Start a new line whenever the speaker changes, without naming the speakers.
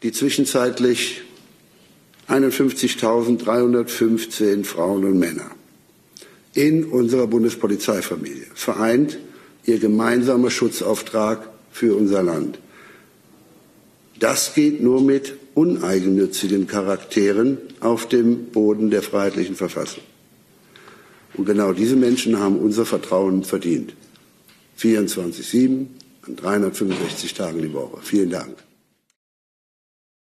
die zwischenzeitlich 51.315 Frauen und Männer in unserer Bundespolizeifamilie vereint ihr gemeinsamer Schutzauftrag für unser Land. Das geht nur mit uneigennützigen Charakteren auf dem Boden der freiheitlichen Verfassung. Und genau diese Menschen haben unser Vertrauen verdient. 24/7, an 365 Tagen die Woche. Vielen Dank.